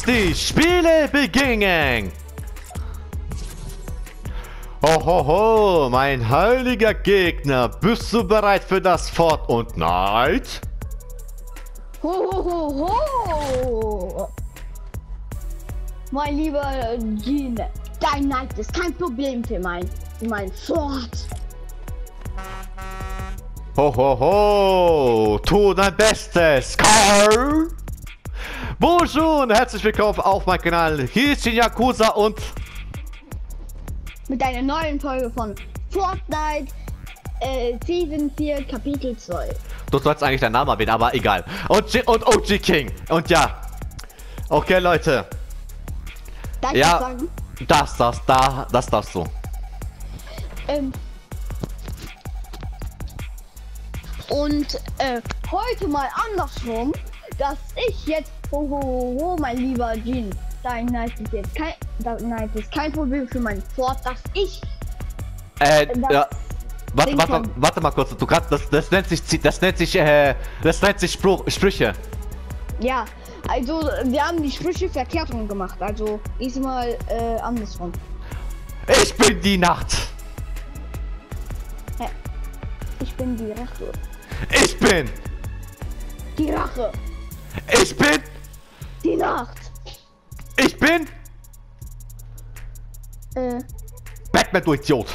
die Spiele beginnen! Hohoho, mein heiliger Gegner, bist du bereit für das Fortnite? Ho, ho, ho, ho. Mein lieber Gene, dein Neid ist kein Problem für mein Fort. Hohoho, tu dein Bestes, Carl! Bonjour und herzlich willkommen auf meinem Kanal. Hier ist die Yakuza und mit einer neuen Folge von Fortnite Season 4 Kapitel 2. du sollst eigentlich deinen Namen erwähnen, aber egal. Und OG King. Und ja. Okay, Leute. Darf ich Ja, sagen? das darfst du. Und heute mal andersrum, dass ich jetzt, mein lieber Jean, dein Neid ist kein Problem für mein Fort, dass ich Ja. Warte mal kurz, du kannst, das nennt sich Sprüche. Ja, also wir haben die Sprüche verkehrt rum gemacht, also diesmal andersrum. Ich bin die Nacht. Ich bin die Rache. Ich bin. Die Rache. Ich bin. Die Nacht. Ich bin. Batman, du Idiot.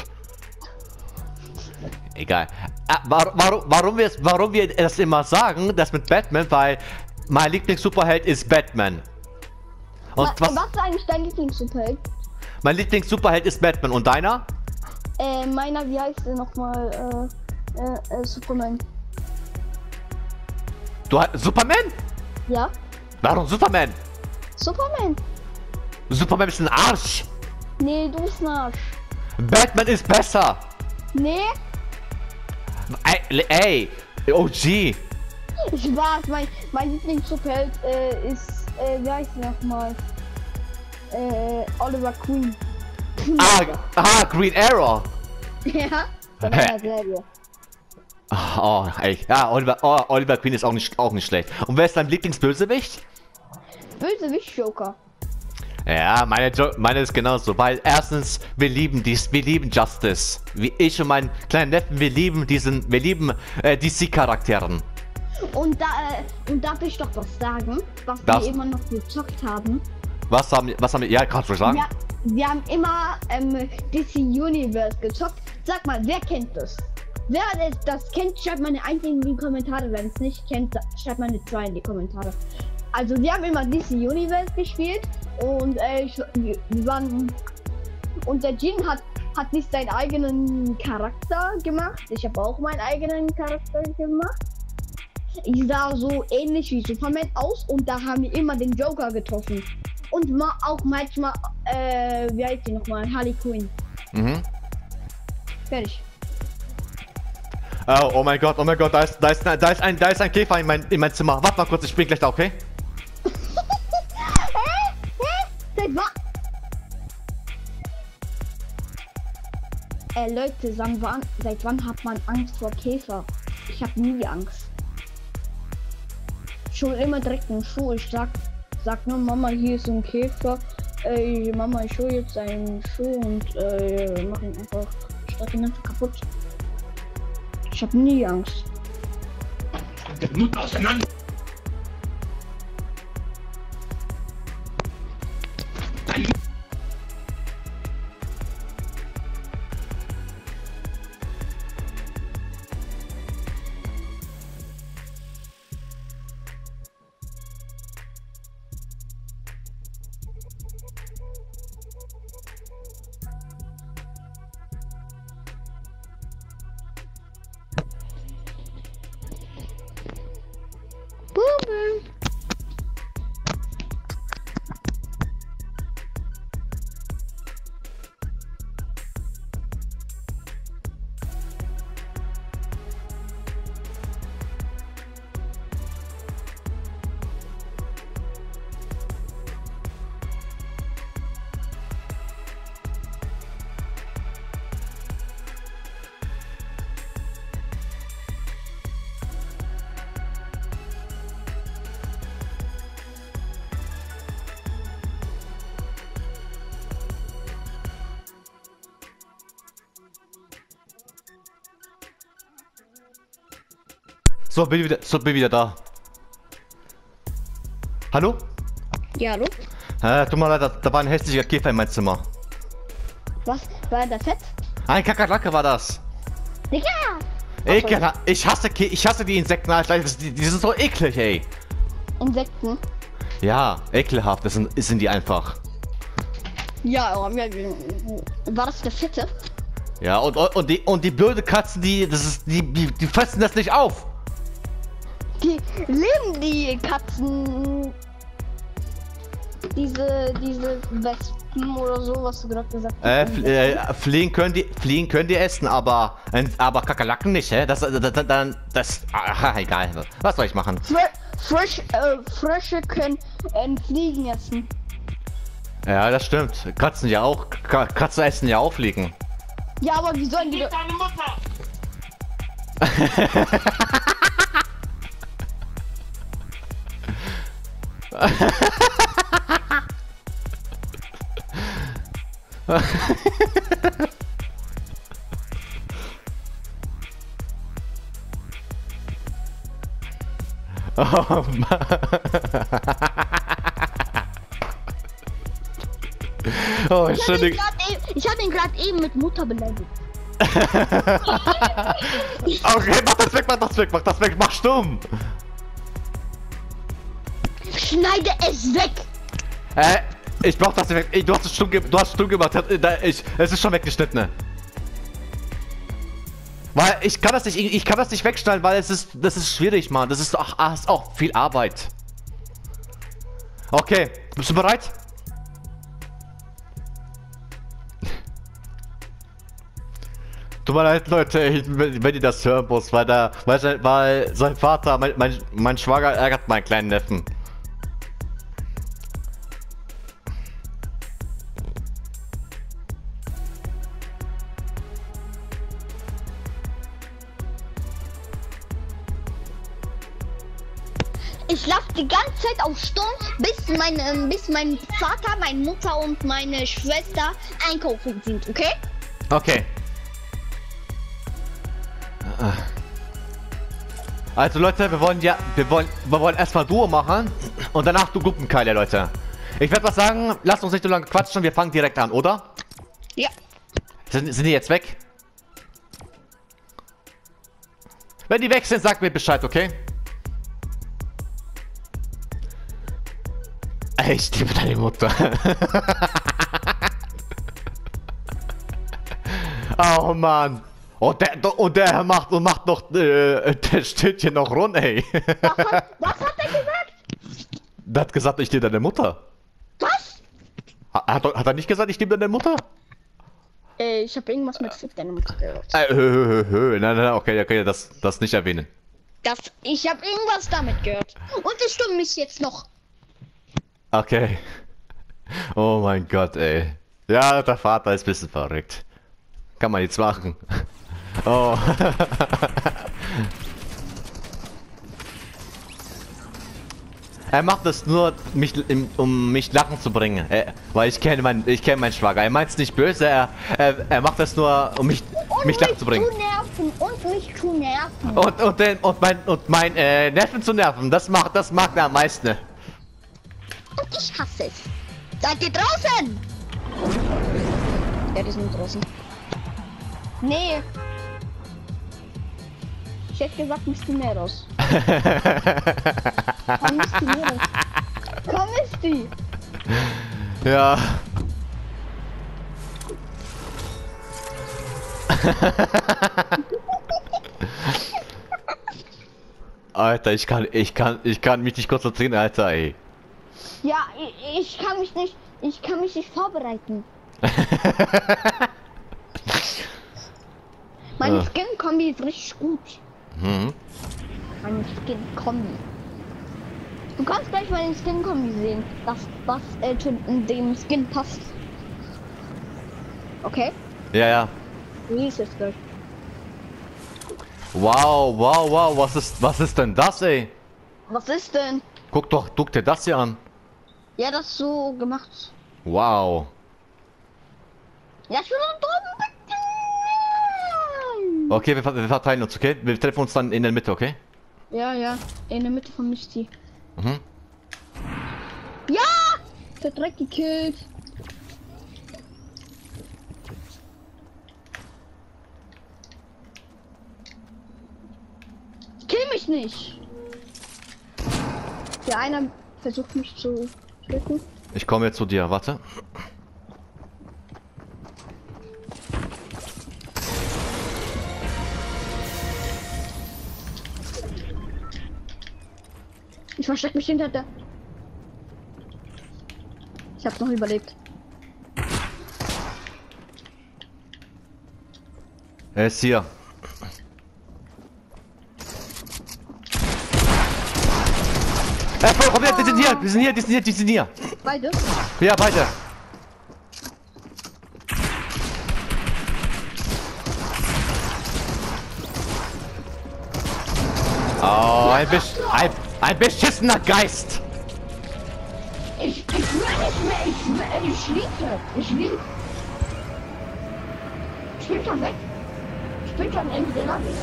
Egal. Warum wir das immer sagen, das mit Batman, weil mein Lieblings-Superheld ist Batman. Und was ist eigentlich dein Lieblings-Superheld? Mein Lieblings-Superheld ist Batman. Und deiner? Meiner, wie heißt der nochmal? Superman. Superman? Ja? Warum Superman? Superman? Superman ist ein Arsch. Nee, du bist ein Arsch. Batman ist besser. Nee? Ey, OG. Ich weiß, mein Lieblings-Superheld ist, wie heißt der nochmal? Oliver Queen. Green Arrow. Ja? Von der Serie. Oh, ey. Ja, Oliver Queen ist auch nicht schlecht. Und wer ist dein Lieblingsbösewicht? Bösewicht Joker. Ja, meine ist genauso, weil erstens, wir lieben Justice. Wie ich und mein kleiner Neffen, wir lieben DC-Charakteren. Und darf ich doch was sagen, was wir immer noch gezockt haben? Was haben wir, ja, kannst du sagen? Ja, wir haben immer DC Universe gezockt. Sag mal, wer kennt das? Wer das kennt, schreibt mal eine 1 in die Kommentare. Wenn es nicht kennt, schreibt mal eine 2 in die Kommentare. Also wir haben immer DC Universe gespielt und wir waren und der Jean hat nicht seinen eigenen Charakter gemacht. Ich habe auch meinen eigenen Charakter gemacht. Ich sah so ähnlich wie Superman aus und da haben wir immer den Joker getroffen. Und auch manchmal, wie heißt die nochmal? Harley Quinn. Mhm. Fertig. Oh mein Gott, da ist ein Käfer in mein Zimmer. Warte mal kurz, ich bin gleich da, okay? Leute, seit wann hat man Angst vor Käfer? Ich habe nie Angst. Schon immer direkt im Schuh. Ich sag nur, Mama, hier ist ein Käfer. Mama, ich hole jetzt einen Schuh und mach ihn einfach, schlag ihn einfach kaputt. Ich habe nie Angst. Der Mund auseinander. bin wieder da. Hallo? Ja, hallo? Tut mir leid, da war ein hässlicher Käfer in meinem Zimmer. Was? War der fett? Ein Kakerlake war das. Digga! Ekelhaft. Ich hasse die Insekten, Alter. Die sind so eklig, ey. Insekten? Ja, ekelhaft. Das sind die einfach. Ja, aber war das der fette? Ja, und die blöde Katzen, die fressen das nicht auf. Die leben die Katzen. Diese Wespen oder so, was du gerade gesagt hast. Fliegen können die essen, aber Kakerlaken nicht, hä? Egal. Was soll ich machen? Frösche können Fliegen essen. Ja, das stimmt. Katzen ja auch. Katzen essen ja auch Fliegen. Ja, aber wie sollen die... Deine Mutter! Oh Mann. Oh, Entschuldigung. Ich hab ihn gerade eben mit Mutter beleidigt. Okay, mach das weg, mach stumm. Schneide es weg! Ich brauch das weg. Ey, du hast es stumm gemacht. Es ist schon weggeschnitten. Ne? Weil ich kann das nicht wegschneiden, weil das ist schwierig, Mann. Das ist auch viel Arbeit. Okay, bist du bereit? Tut mir leid, Leute, wenn ihr das hören muss, weil sein Vater, mein Schwager ärgert meinen kleinen Neffen. Ich lasse die ganze Zeit auf Sturm, bis mein Vater, meine Mutter und meine Schwester einkaufen sind, okay? Okay. Also Leute, wir wollen erstmal Duo machen und danach du Gruppenkeile, Leute. Ich werde was sagen, lasst uns nicht so lange quatschen, wir fangen direkt an, oder? Ja. Sind die jetzt weg? Wenn die weg sind, sagt mir Bescheid, okay? Ey, ich liebe deine Mutter. Oh Mann. Und der macht noch, der steht hier noch rund, ey. Was hat er gesagt? Der hat gesagt, ich liebe deine Mutter. Was? Hat er nicht gesagt, ich liebe deine Mutter? Ich habe irgendwas mit Fick deine Mutter gehört. Nein, okay, das nicht erwähnen. Ich habe irgendwas damit gehört. Und es stimmt mich jetzt noch. Okay. Oh mein Gott, ey. Ja, der Vater ist ein bisschen verrückt. Kann man jetzt machen. Oh. Er macht das nur, um mich lachen zu bringen. Weil ich kenne meinen Schwager. Er meint es nicht böse, er macht das nur, um mich lachen zu bringen. Und mich zu nerven. Und mein Neffen zu nerven. Das mag er am meisten. Und ich hasse es. Seid ihr draußen? Ja, die sind draußen. Nee. Ich hätte gesagt, Misty Meros. Komm, Misty Meros. Komm, Misty. Ja. Alter, ich kann mich nicht konzentrieren, Alter, ey. Ja, ich kann mich nicht vorbereiten. Meine Skin-Kombi ist richtig gut. Mhm. Meine Skin-Kombi. Du kannst gleich mal den Skin-Kombi sehen, was zu dem Skin passt. Okay? Ja. Wie ist es gleich? Wow, was ist denn das, ey? Was ist denn? Guck dir das hier an. Ja, das ist so gemacht. Wow. Ja, ich will noch drüben. Okay, wir verteilen uns, okay? Wir treffen uns dann in der Mitte, okay? Ja, ja. In der Mitte von Misty. Mhm. Ja! Der Dreck gekillt. Kill mich nicht! Der einer versucht mich zu töten. Ich komme jetzt zu dir, warte. Ich verstecke mich hinter der. Ich hab's noch überlebt. Er ist hier. Komm her, die sind hier, die sind hier, die sind hier, die sind hier. Beide? Ja, beide. Oh, ein beschissener Geist. Ich will nicht mehr, ich schliebe. Ich liebe. Ich bin schon weg. Ich bin schon in der Lobby.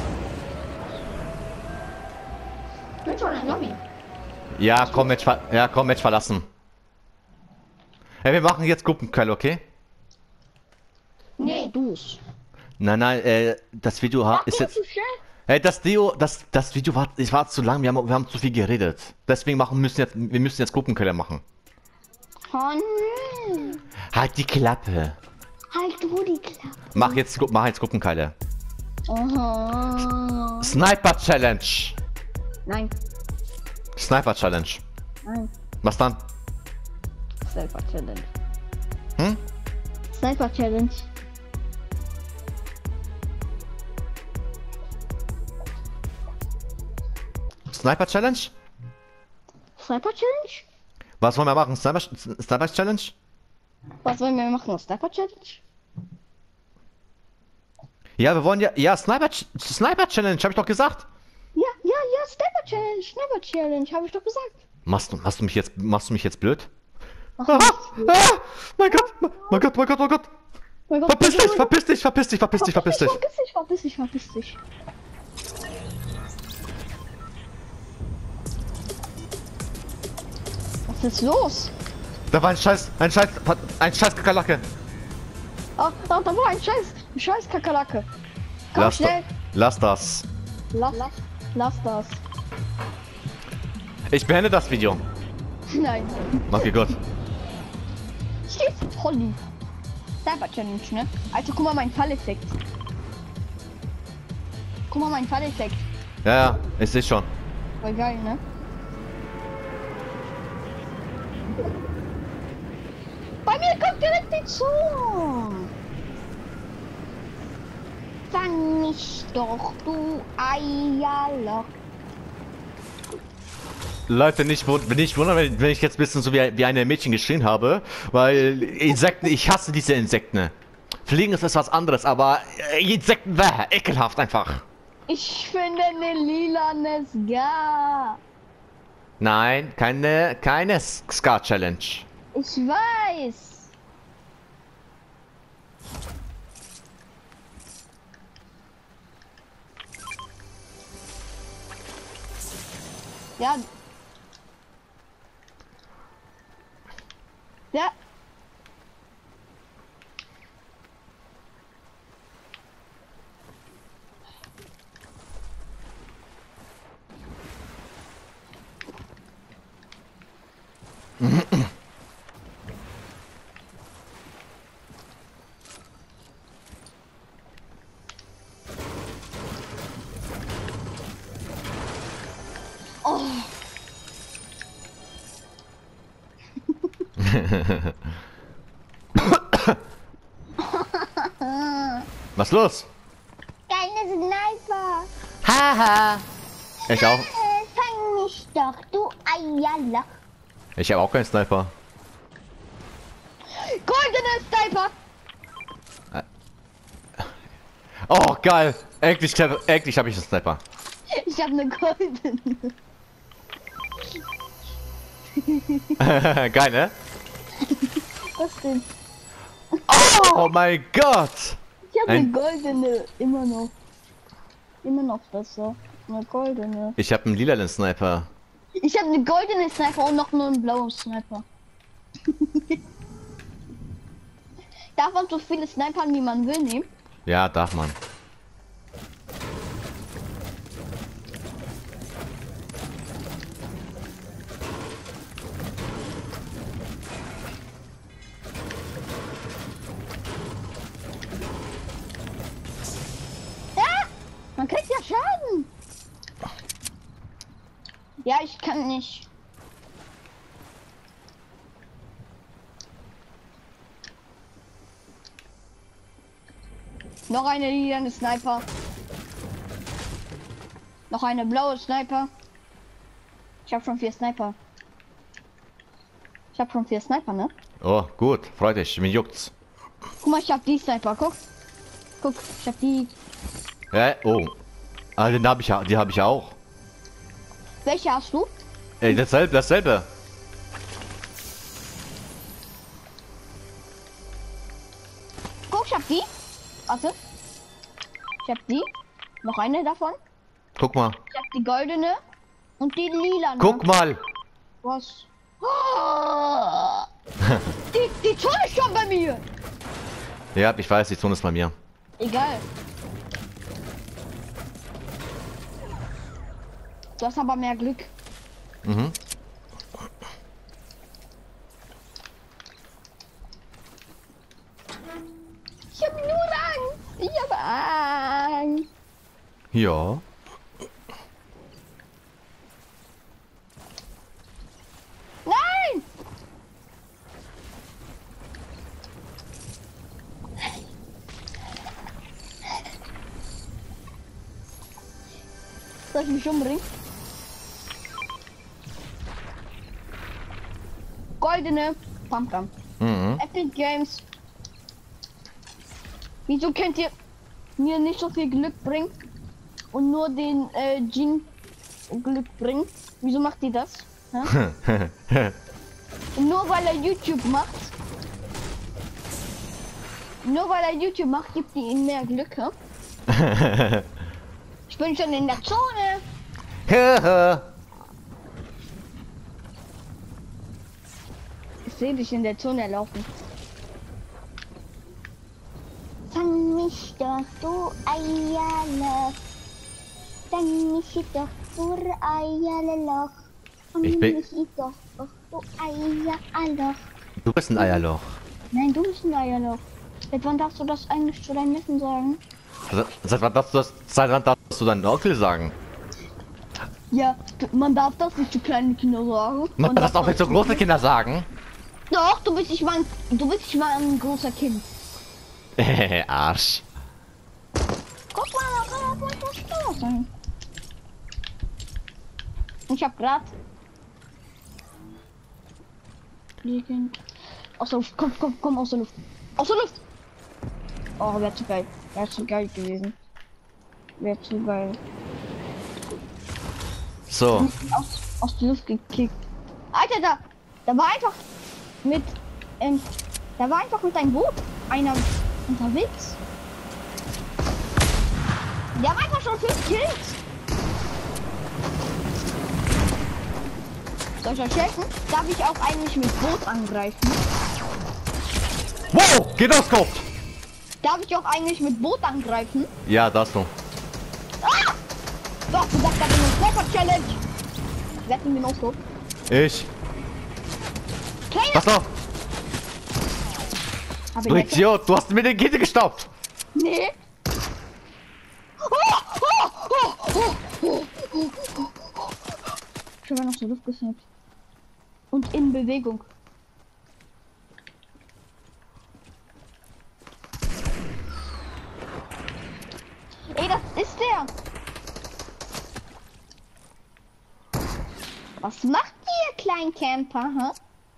Ich bin schon in der Lobby. Ja, komm jetzt, ja, komm jetzt verlassen. Hey, wir machen jetzt Gruppenkeil, okay? Nee, du's. Nein, das Video ist jetzt. Zu schnell. Hey, das Video war zu lang, wir haben zu viel geredet. Deswegen wir müssen jetzt Gruppenkeller machen. Oh nee. Halt die Klappe. Halt du die Klappe. Mach jetzt Gruppenkeile. Aha. Sniper Challenge. Nein. Sniper Challenge. Nein. Was dann? Sniper Challenge. Hm? Sniper Challenge. Sniper Challenge? Sniper Challenge? Was wollen wir machen? Sniper Challenge? Was wollen wir machen? Sniper Challenge? Ja, wir wollen ja Sniper Challenge, habe ich doch gesagt. Ja, Sniper Challenge, Sniper Challenge, habe ich doch gesagt. Machst du mich jetzt blöd? Ach, Ah, ah, mein Gott, mein Gott, mein Gott, mein Gott. mein Gott, Verpiss dich, verpiss dich, verpiss dich, verpiss dich, verpiss dich. Verpiss dich. Was ist los? Da war ein scheiß Kakerlake. Oh, da war ein scheiß Kakerlake. Komm Lass schnell. Lass das. Lass das. Ich beende das Video. Nein. Okay, gut. Hier ist Polly. Sniper Challenge, ne? Also guck mal mein Falleffekt. Guck mal mein Falleffekt. Ja, ich sehe schon. Voll geil, ne? Bei mir kommt direkt die Zunge. Fang mich doch, du Eierloch. Leute, nicht wundern, wenn ich jetzt ein bisschen so wie eine Mädchen geschrien habe, weil Insekten, ich hasse diese Insekten. Fliegen ist was anderes, aber Insekten, ekelhaft einfach. Ich finde eine lilane Ska. Nein, keine Scar-Challenge. Ich weiß. Ja. Ja. Oh. Was los? Keine Sniper. Haha. Ich auch. Fang mich doch, du Eierloch. Ich habe auch keinen Sniper. Goldene Sniper. Oh, geil. Endlich habe ich einen Sniper. Ich habe eine goldene. Geil, ne? Was denn? Oh mein Gott. Ich habe eine Ein- goldene. Immer noch. Immer noch besser. Eine goldene. Ich habe einen lilanen Sniper. Ich habe eine goldene Sniper und noch nur einen blauen Sniper. Darf man so viele Snipern wie man will nehmen? Ja, darf man. Man kriegt ja Schaden. Ja, ich kann nicht. Noch eine lilane Sniper. Noch eine blaue Sniper. Ich habe schon 4 Sniper. Ich habe schon 4 Sniper, ne? Oh, gut. Freut dich. Mir juckt's. Guck mal, ich habe die Sniper. Guck. Guck, ich habe die. Oh. Ah, den hab ich ja. Die habe ich auch. Welche hast du? Ey, dasselbe. Guck, ich hab die. Warte. Ich hab die. Noch eine davon. Guck mal. Ich hab die goldene und die lila. Guck mal. Was? Oh! Die Zone ist schon bei mir. Ja, ich weiß, die Zone ist bei mir. Egal. Du hast aber mehr Glück. Mhm. Ich hab nur Angst. Ich hab Angst. Ja. Nein! Soll ich mich umbringen? Goldene Pumpgun. Mhm. Epic Games. Wieso könnt ihr mir nicht so viel Glück bringen und nur den Jean Glück bringen? Wieso macht ihr das? Hä? Und nur weil er YouTube macht. Nur weil er YouTube macht, gibt ihr ihm mehr Glück, hä? Ich bin schon in der Zone. Ich sehe dich in der Zone laufen. Fang mich doch, du Eierloch. Fang mich doch, du Eierloch. Fang Ich bin- mich doch, du Eierloch. Du bist ein Eierloch. Nein, du bist ein Eierloch. Seit wann darfst du das eigentlich zu deinem Neffen sagen? Seit wann darfst du deinen Onkel sagen? Ja, man darf das nicht zu kleinen Kindern sagen. Man darf das auch nicht so große Kinder sagen. Doch, du bist nicht mal ein großer Kind. Arsch. Guck mal, da kann auch was Spaß sein. Ich hab grad fliegen. Aus der Luft, komm, aus der Luft. Aus der Luft! Oh, wäre zu geil. Wäre zu geil gewesen. Wäre zu geil. So. Aus der Luft gekickt. Alter, da war einfach mit, da war einfach mit einem Boot einer unterwegs. Der war einfach schon 5 Kills. Soll ich euch helfen? Darf ich auch eigentlich mit Boot angreifen? Wow, geht aus Kopf. Darf ich auch eigentlich mit Boot angreifen? Ja, darfst du. Ah! Doch, du sagst, da bin ich Sniper Challenge. Wer hat ihn genauso? Ich. Kleiner! Pass auf. Hab Du ich Idiot, du hast mir den Kette gestoppt. Nee. Ich habe noch so Luft gesnappt. Und in Bewegung. Ey, das ist der. Was macht ihr, kleinen Camper, hä?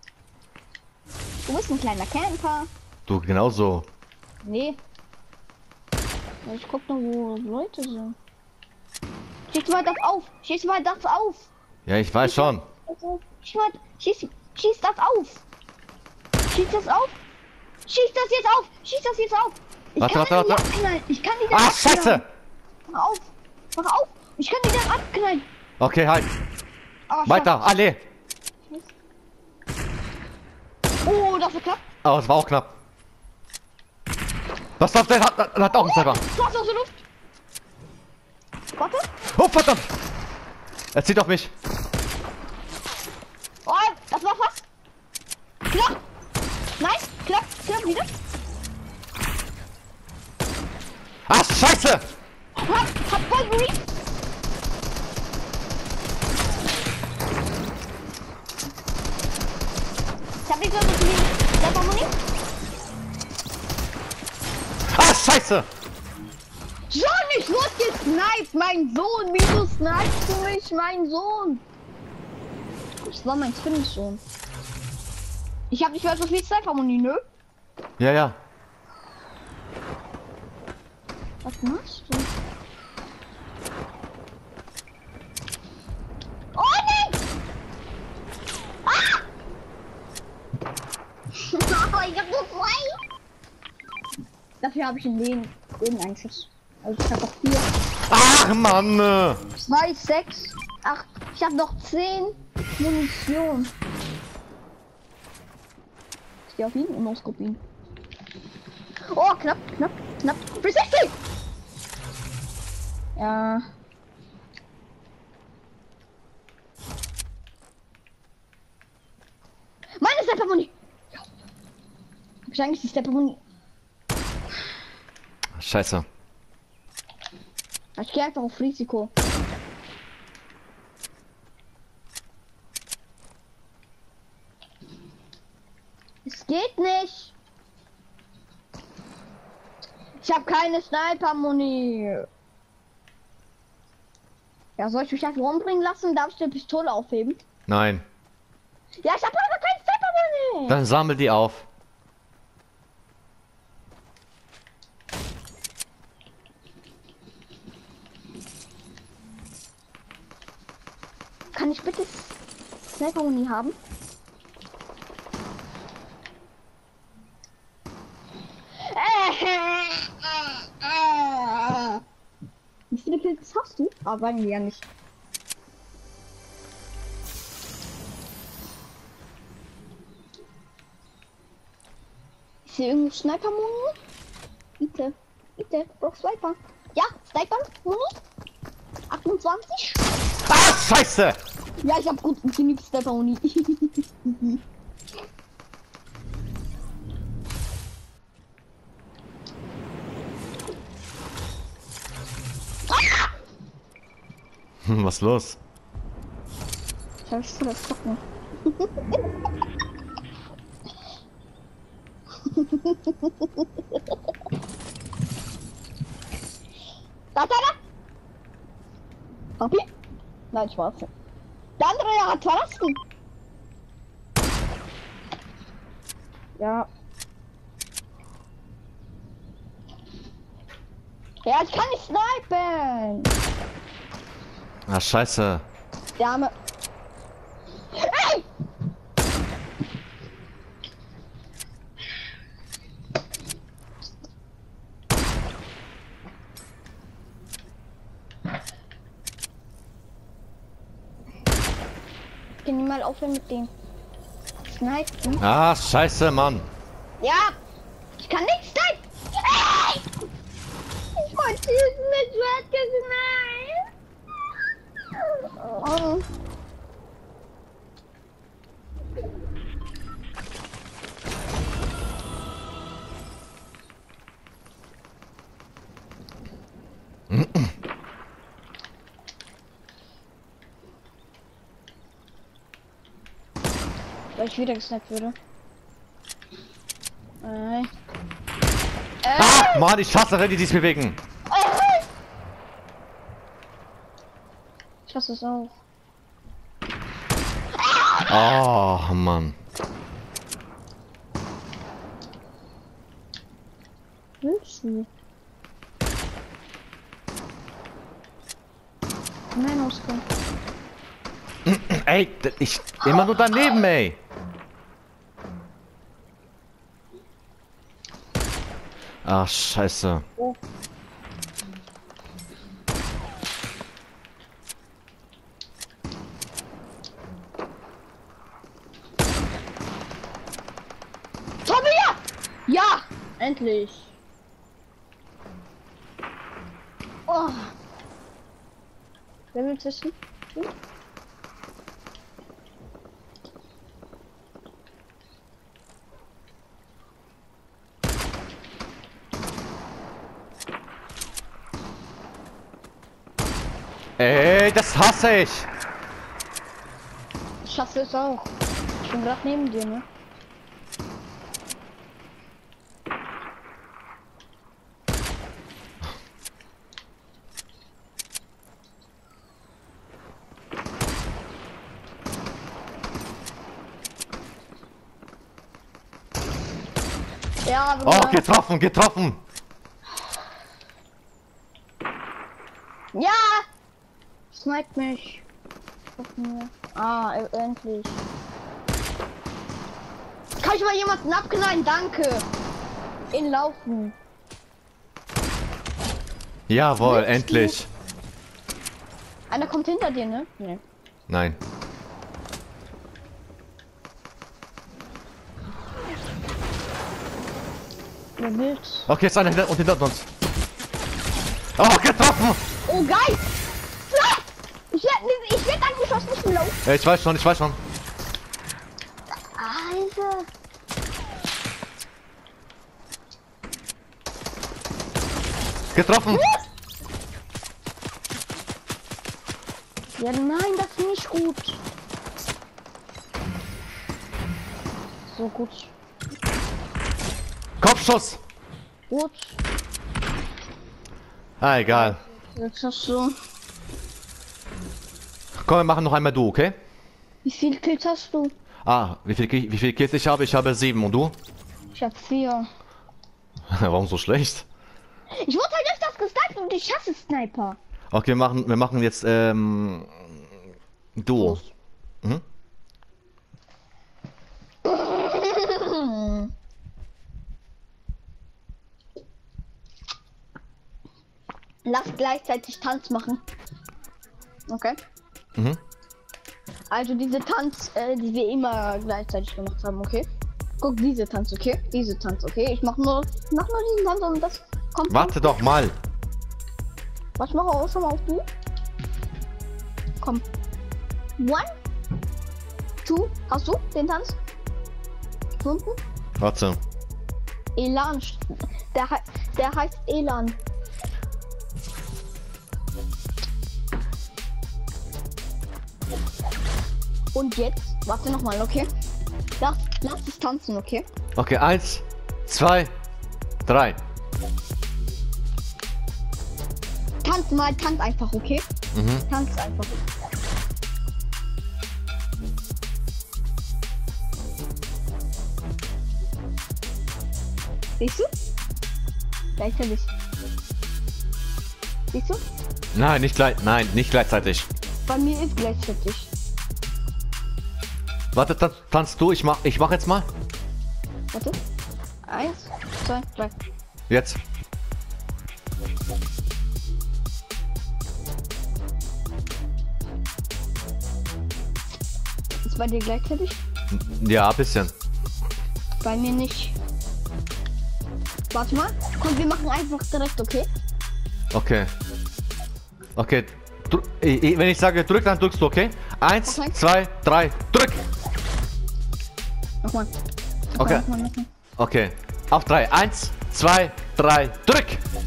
Du bist ein kleiner Camper. Du genauso. Nee. Ich guck nur, wo Leute sind. Schieß mal das auf! Schieß mal das auf! Ja, ich weiß schon. Schieß das auf! Schieß das auf! Schieß das jetzt auf! Schieß das jetzt auf! Ich Warte. kann die nicht Ah, abknallen. Scheiße! Mach auf! Mach auf! Ich kann die dann abknallen. Okay, halt. Oh, Weiter, alle. Oh, das ist knapp. Oh, es war auch knapp. Was darf der? Hat auch einen Sniper. Du hast aus der Luft. Warte. Oh, verdammt. Er zieht auf mich. Oh, das war fast. Knapp. Nein, knapp, knapp wieder. Ah, scheiße. Hab voll Green. Ich hab nicht so viel Sniper-Muni. Ah, scheiße. John, ich wurde gesniped, mein Sohn. Wieso snipest du mich, mein Sohn? Das war mein Zwillingssohn. Ich hab nicht mehr so viel Sniper-Muni, nö? Ja, ja. Was machst du? Oh nein! Ah! Oh, ich hab nur zwei. Dafür habe ich in den Schuss. Also ich hab noch 4. Ach, Mann. 2, 6, 8. Ich habe noch 10 Munition. Ich gehe auf ihn und aus ihn. Oh, knapp, knapp, knapp. 360! Ja. Meine Stepper-Muni! Hab ich eigentlich die Stepper-Muni? Scheiße. Ich gehe einfach auf Risiko. Es geht nicht. Ich habe keine Sniper-Muni. Ja, soll ich mich einfach umbringen lassen? Darf ich die Pistole aufheben? Nein. Ja, ich habe aber keine Sniper-Muni. Dann sammel die auf. Kann ich bitte Sniper-Muni haben? Wie viele Kills hast du? Ah, sagen wir ja nicht. Ich sehe irgendwo Sniper-Muni. Bitte, bitte, brauch Sniper. Ja, Sniper-Muni. 28. Ah, scheiße. Ja, ich habe gut genug Sniper-Muni. Was ist los? Scheiße, das Zocken. Da, da, da! Papi? Nein, Spaß. Der andere hat verlassen. Ja. Ja, ich kann nicht snipen. Ah, scheiße. Der arme. Ey! Ich kann mal aufhören mit dem Snipen. Ah, scheiße, Mann. Ja, ich kann nicht snipen. Ey! Ich wollte schießen mit Schwert gesniped. Oh. Weil ich wieder gesniped würde. Ah, Mann, ich hasse, wenn die sich bewegen. Ich hasse es auch. Oh, Mann. Willst du? Nein, Oskar. Ey, ich immer nur daneben, ey. Ach, scheiße. Oh. Endlich. Oh. Wer will zwischen? Ey, das hasse ich. Ich hasse es auch. Ich bin gerade neben dir, ne? Ja, Oh, getroffen, getroffen. Ja! Snipe mich. Ah, endlich. Kann ich mal jemanden abknallen? Danke. In Laufen. Jawohl, Nicht endlich. Einer kommt hinter dir, ne? Nee. Nein. Wer will's? Okay, jetzt einer hinter uns. Oh, getroffen. Oh, geil! Ah! Ich werd angeschossen, ich bin low. Ja, ich weiß schon, ich weiß schon. Alter. Getroffen. Ja, nein, das ist nicht gut. So gut. Kopfschuss. Gut. Ah, egal. Jetzt hast du. Komm, wir machen noch einmal du, okay? Wie viel Kills hast du? Ah, wie viel Kills ich habe? Ich habe 7 und du? Ich hab 4. Warum so schlecht? Ich wurde halt öfters gesniped und ich hasse Sniper. Okay, wir machen jetzt Duo. Mhm. Lass gleichzeitig Tanz machen. Okay. Mhm. Also diese Tanz, die wir immer gleichzeitig gemacht haben, okay? Guck, diese Tanz, okay? Diese Tanz, okay? Ich mach nur diesen Tanz und das kommt. Warte doch mal. Was mache auch schon mal auf du? Komm. 1, 2, hast du den Tanz? Gefunden? Warte. Elan. Der heißt Elan. Und jetzt, warte noch mal, okay? Lass es tanzen, okay? Okay, 1, 2, 3. Tanz einfach, okay? Mhm. Tanz einfach. Siehst du? Gleichzeitig. Siehst du? Nein, nicht gleichzeitig. Bei mir ist gleichzeitig. Warte, tanzt du, ich mach jetzt mal. Warte. 1, 2, 3. Jetzt. Ist bei dir gleichzeitig? Ja, ein bisschen. Bei mir nicht. Warte mal. Komm, wir machen einfach direkt, okay? Okay. Okay. Wenn ich sage drück, dann drückst du, okay? 1, Okay. 2, 3, drück! Nochmal. Okay. Nochmal. Okay. Auf 3. 1, 2, 3, drück!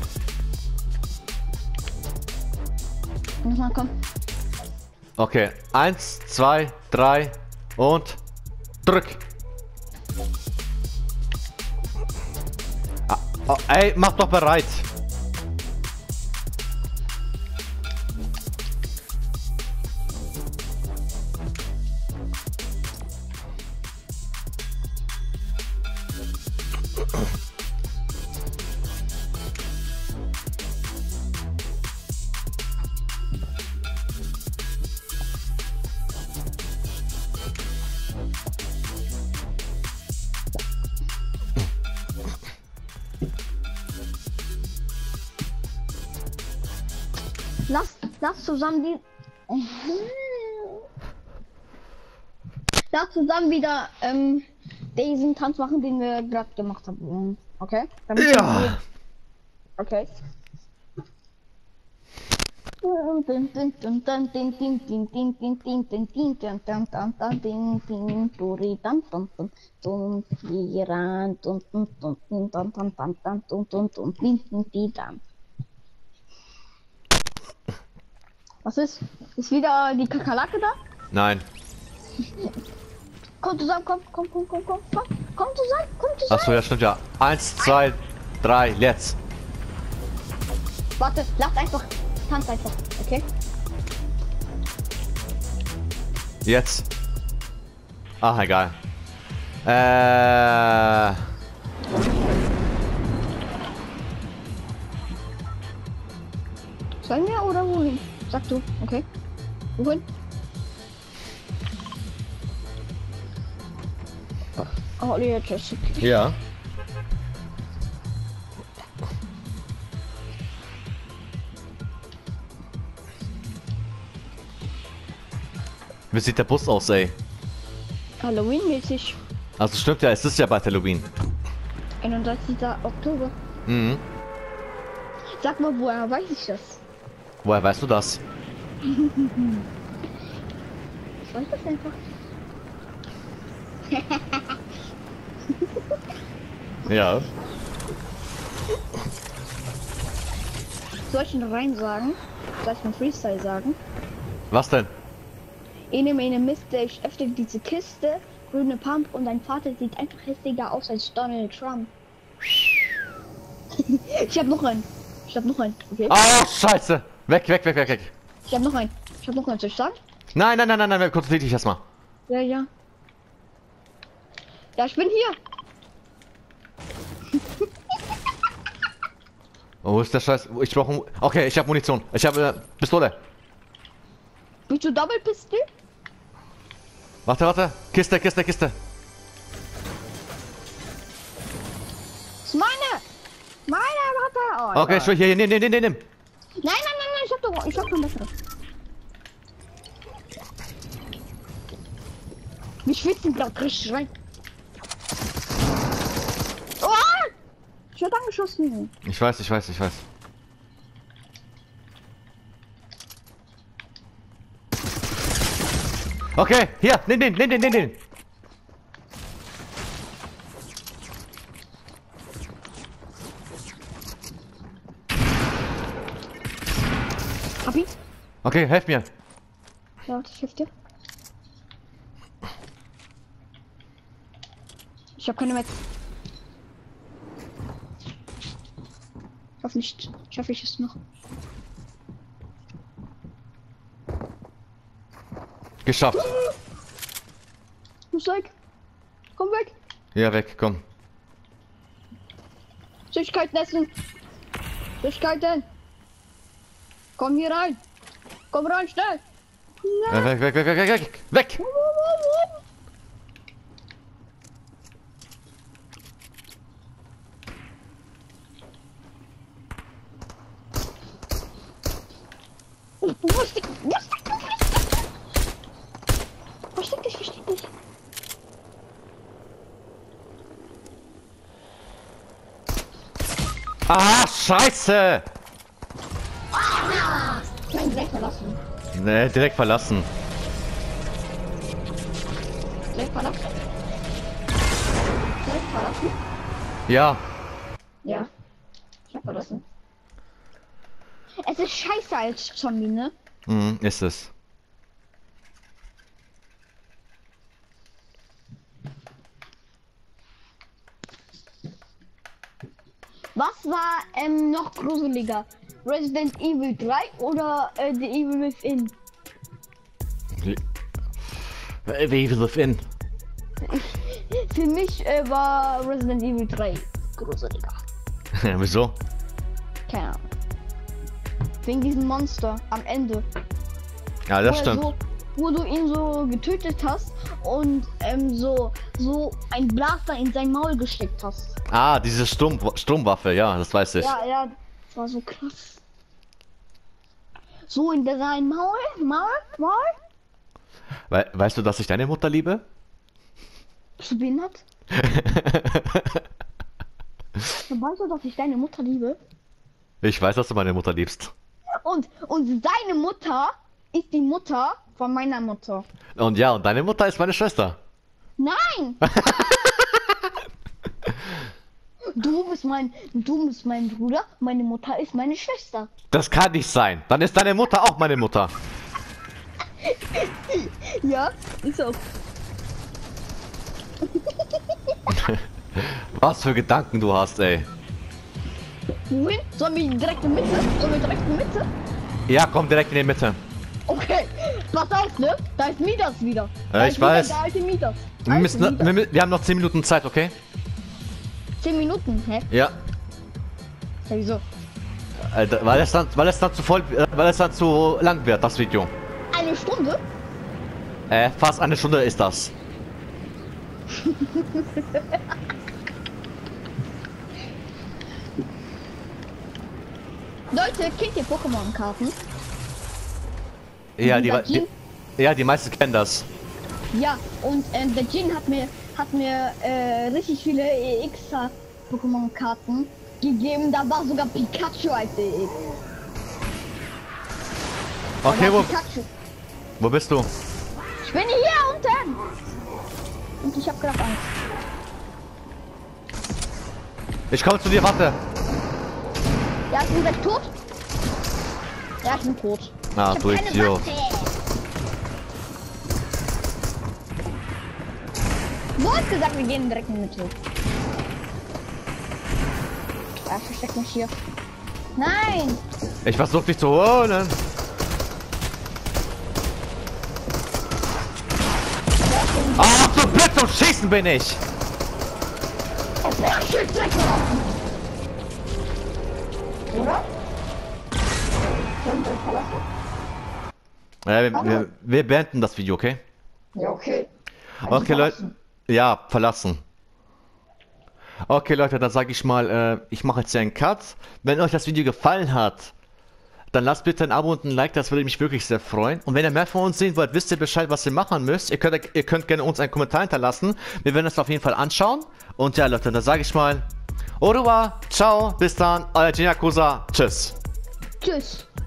Nochmal, komm. Okay. 1, 2, 3 und drück! Oh, ey, mach doch bereit! Lass zusammen die. Lass zusammen wieder diesen Tanz machen, den wir gerade gemacht haben. Okay? Ja. Okay. Was ist? Ist wieder die Kakerlake da? Nein. Komm zusammen, komm zusammen, komm zusammen. Achso, ja, stimmt ja. 1, 2, 3, let's. Warte, lass einfach, tanz einfach, okay? Jetzt. Ach, egal. Sollen wir oder wohin? Sag du, okay? Wohin? Oh, jetzt ist okay. Ja. Wie sieht der Bus aus, ey? Halloween-mäßig. Also stimmt ja, es ist ja bald Halloween. 31. Oktober. Mhm. Sag mal, woher weiß ich das? Woher weißt du das? Ich weiß das einfach. Ja. Soll ich ihn rein sagen? Soll ich mal Freestyle sagen? Was denn? Ene Miste, ich öffne diese Kiste, grüne Pump und dein Vater sieht einfach hässlicher aus als Donald Trump. Ich hab noch einen. Okay? Ah, scheiße! Weg. Ich hab noch einen. Soll ich sagen? Nein, konzentrier dich erstmal. Ja. Ja, ich bin hier. Oh, wo ist der Scheiß? Ich brauche... Okay, ich habe Munition. Ich habe Pistole. Bist du Double Pistol? Warte. Kiste. Das ist meine! Warte! Oh, Okay, ich will hier, nimm. Nein, ich hab noch bessere. Wir schwitzen gerade richtig rein. Oh! Ich werde angeschossen. Ich weiß. Okay, hier, nimm den. Hab ihn? Okay, helf mir. Ja, ich helfe dir. Ich habe keine Metz. Hoffentlich schaffe ich es noch. Geschafft. Muss weg. Komm weg. Ja, weg, komm. Süßigkeiten essen. Süßigkeiten. Komm hier rein. Komm rein, schnell. Weg. Versteck dich. Ah, scheiße. Nein, direkt verlassen. Nee, direkt verlassen. Ja. Ja. Ich hab verlassen. Es ist scheiße als Zombie, ne? Mhm, ist es. Was war noch gruseliger? Resident Evil 3 oder The Evil Within? Evil Within. Für mich war Resident Evil 3 gruseliger. Wieso? Keine Ahnung. Wegen diesem Monster am Ende. Ja, das stimmt. Wo du ihn so getötet hast und so ein Blaster in sein Maul gesteckt hast. Ah, diese Stromwaffe, ja, das weiß ich. Ja, das war so krass. So in sein Maul. Weißt du, dass ich deine Mutter liebe? Bist du behindert? Weißt du, dass ich deine Mutter liebe? Ich weiß, dass du meine Mutter liebst. Und seine Mutter ist die Mutter von meiner Mutter. Und ja, und deine Mutter ist meine Schwester. Nein! Du bist mein Bruder, meine Mutter ist meine Schwester. Das kann nicht sein. Dann ist deine Mutter auch meine Mutter. Ja, ist so. Was für Gedanken du hast, ey. Wohin? Sollen wir direkt in Mitte? Ja, komm direkt in die Mitte. Okay, pass auf, ne? Da ist Midas wieder. Ich weiß. Der alte Midas. Wir haben noch 10 Minuten Zeit, okay? 10 Minuten, hä? Ja. Ja, wieso? Weil es dann zu lang wird, das Video. Eine Stunde? Fast eine Stunde ist das. Leute, kennt ihr Pokémon-Karten? Ja, Dieser Jin? die meisten kennen das. Ja, und der Jin hat mir richtig viele EX Pokémon-Karten gegeben. Da war sogar Pikachu als EX. Okay, Aber Pikachu. wo bist du? Ich bin hier unten. Und ich hab gerade Angst. Ich komme zu dir, warte. Ja, ich bin gleich tot. Ja, ich bin tot. Ah, Ich du hab keine Idiot. Waffe. Du hast gesagt, wir gehen direkt in die Mitte. Ja, ich versteck mich hier. Nein! Ich versuche dich zu holen. Ah, so blöd zum Schießen bin ich. Oder? Wir beenden das Video, okay? Ja, okay. Okay, Leute. Ja, verlassen. Okay, Leute, dann sage ich mal, ich mache jetzt hier einen Cut. Wenn euch das Video gefallen hat, dann lasst bitte ein Abo und ein Like, das würde mich wirklich sehr freuen. Und wenn ihr mehr von uns sehen wollt, wisst ihr Bescheid, was ihr machen müsst. Ihr könnt gerne uns einen Kommentar hinterlassen. Wir werden es auf jeden Fall anschauen. Und ja, Leute, dann sage ich mal, au revoir, ciao, bis dann, euer Jin Yakuza, tschüss. Tschüss.